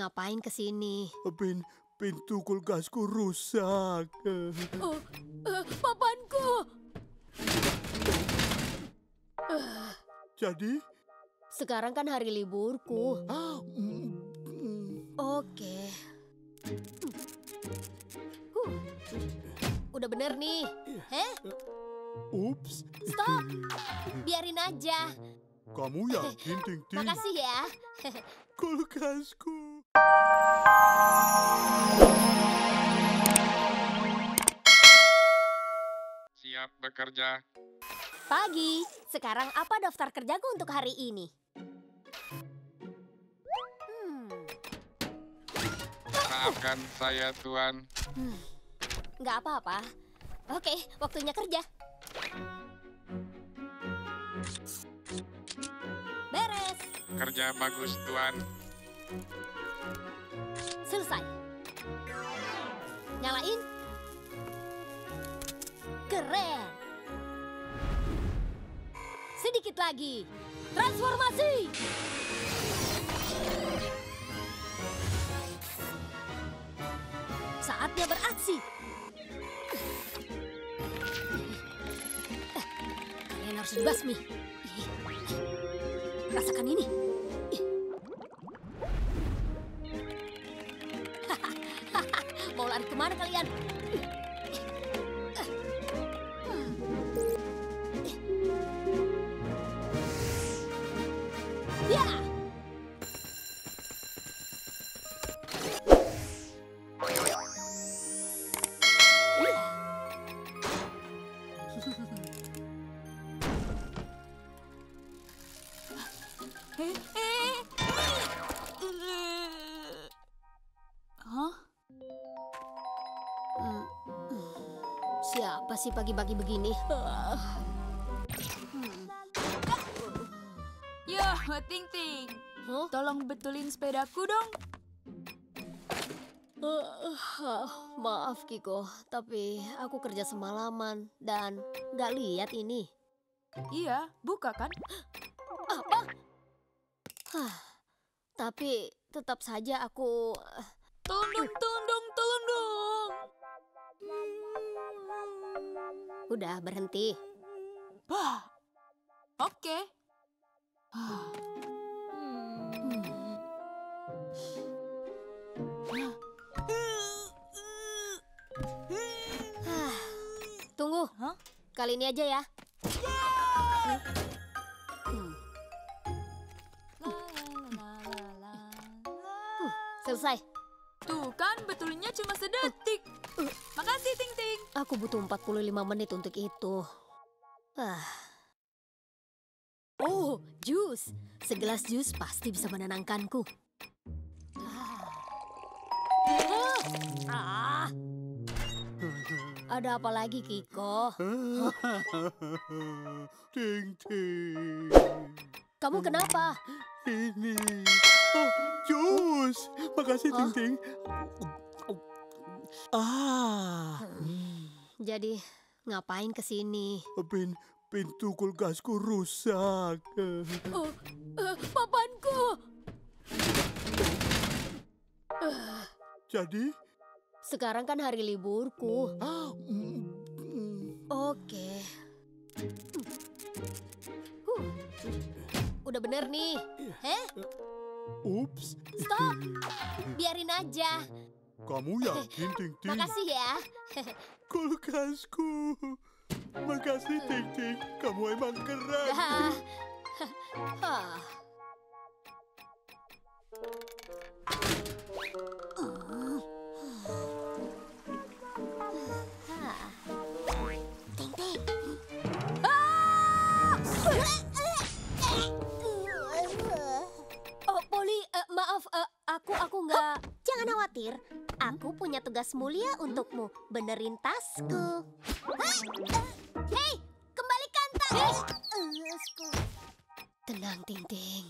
ngapain ke sini? Pintu kulkasku rusak. Papanku! Jadi? Sekarang kan hari liburku. Oke. Udah bener nih. Ups. Stop! Biarin aja. Kamu yakin, Ting-Ting? Makasih ya. Kulkasku. Siap bekerja. Pagi, sekarang apa daftar kerjaku untuk hari ini? Maafkan saya, Tuan. Nggak apa-apa. Oke, waktunya kerja. Beres. Kerja bagus, Tuan. Selesai. Nyalain. Keren. Sedikit lagi. Transformasi. Saatnya beraksi. Kalian harus dibasmi. Rasakan ini. Mau lari kemana kalian? Ya! Hah? Siapa sih pagi-pagi begini? Ya, Ting-Ting. Huh? Tolong betulin sepedaku dong. Maaf Kiko, tapi aku kerja semalaman dan nggak lihat ini. Iya, buka kan? Apa? Tapi tetap saja aku... Tolong dong. Udah berhenti. Bah. Oke. Tunggu, Hah? kali ini aja ya. Selesai. Tuh kan, betulinnya cuma sedetik. Makasih, Ting-Ting. Aku butuh 45 menit untuk itu. Oh, jus. Segelas jus pasti bisa menenangkanku. Ada apa lagi, Kiko? Ting-Ting. Kamu kenapa? Ini. Oh, jus. Makasih, Ting-Ting. Jadi, ngapain ke sini? Pintu kulkasku rusak. Papanku! Jadi? Sekarang kan hari liburku. Oke. Udah bener nih. Ups. Stop! Biarin aja. Kamu yakin, Ting-Ting? Makasih ya. Kulkasku. Makasih, Ting-Ting. Kamu emang keren. Ting-Ting. Oh, Polly, maaf, aku nggak... Jangan khawatir, aku punya tugas mulia untukmu. Benerin tasku. Hei, kembalikan tasku. Tenang, Ting-Ting.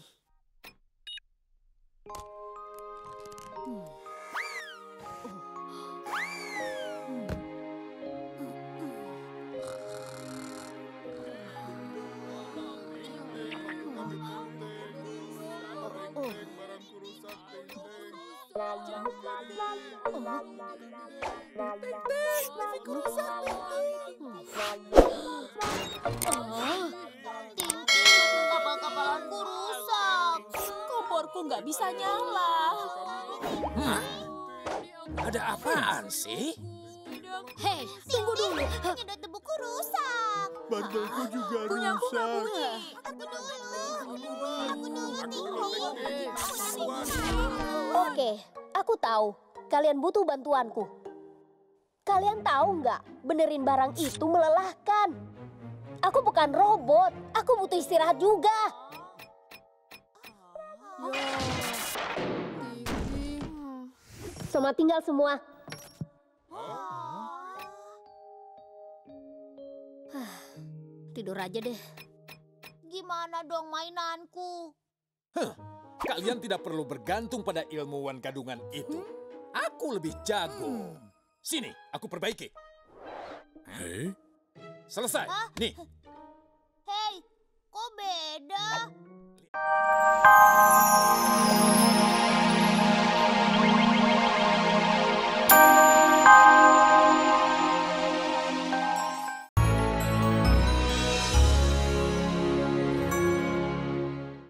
Kapal-kapalanku rusak. Komporku nggak bisa nyala. Ada apaan sih? Hei, tunggu dulu. Tidak debuku rusak. Bantalku juga Punyaku nggak rusak. bunyi. Oke, aku tahu. Kalian butuh bantuanku. Kalian tahu nggak, benerin barang itu melelahkan. Aku bukan robot, aku butuh istirahat juga. Selamat tinggal semua. Tidur aja deh. Gimana dong mainanku? Kalian tidak perlu bergantung pada ilmuwan gadungan itu. Aku lebih jago. Sini, aku perbaiki. Hei, Selesai. Nih,